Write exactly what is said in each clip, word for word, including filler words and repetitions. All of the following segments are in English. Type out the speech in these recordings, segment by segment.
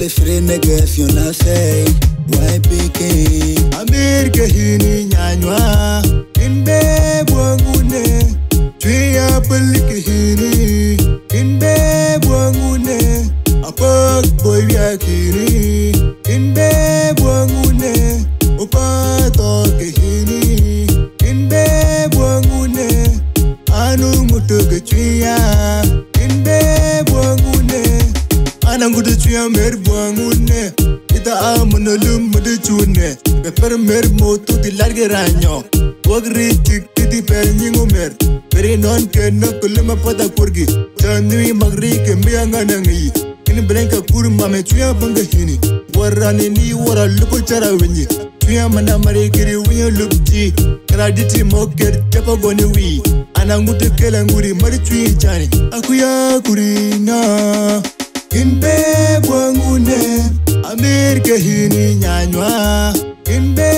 Really free nigga if you're not say why picking America hini nyanywa Inbe buangune Tuya pelike hini Inbe buangune Apak boy yakini Inbe buangune Upa toke hini Inbe buangune Anu mutuke tuya Inbe buangune Anangudu tuya mer buangune Ita amunolum mudu chune Beper mer motu di large ranyo Wagri tik titi per nyingu mer Peri non ke no kulima pada kurgi Tanui magri ke miyanga nangi Ini blanka kuru mame tuya banga hini Warani ni wara lupo chara winyi Tuya mana mari kiri winyo lupti Kraditi moker chapa goni wi Anangudu kela nguri mari tuyi chani Akuya kurina Inbe buangune Amerika hini nyanywa Inbe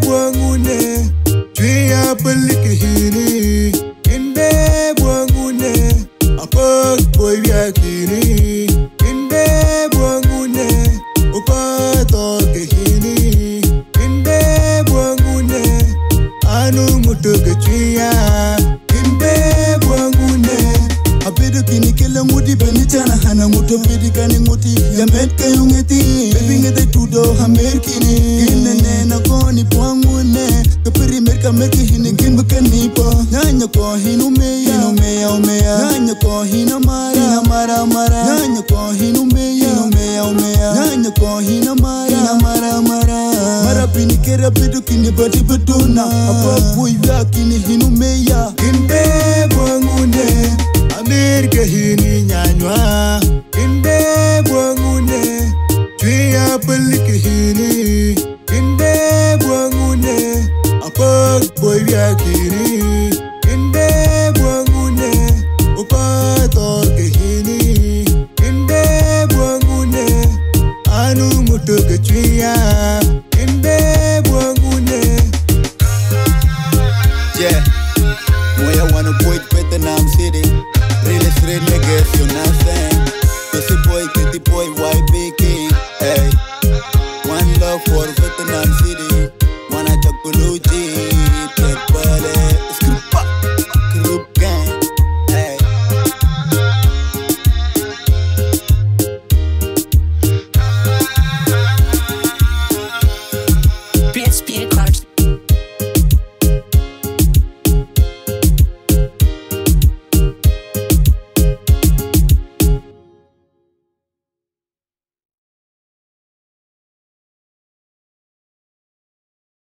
buangune Tuya pelike hini Inbe buangune Apak boy yakini Inbe buangune Upa toke hini Inbe buangune Anu mutuke tuya Inbe buangune Apedo kini kele ngudi benitana hana nguto pedi kani nguti ya metka yungeti baby ngete tudo hamerkini inene na koni pwangune kapiri merka merki hini kimba kanipo nanya ko hinu meya hinu meya umeya nanya ko hina mara hina mara mara nanya ko hinu meya hinu meya umeya nanya ko hina mara hina mara mara mara pini kera pedo kini bati betuna apa boy yakini hinu meya kimbe pwangune Amerika hini nyanywa Inbe buangune Tuya pelike hini Inbe buangune Apak boy yakini Inbe buangune Upa toke hini Inbe buangune Anu mutuke tuya Inbe buangune Yeah Moya wanna boy better now I'm city Really straight nigga if you're not saying Pussy boy, kitty boy, white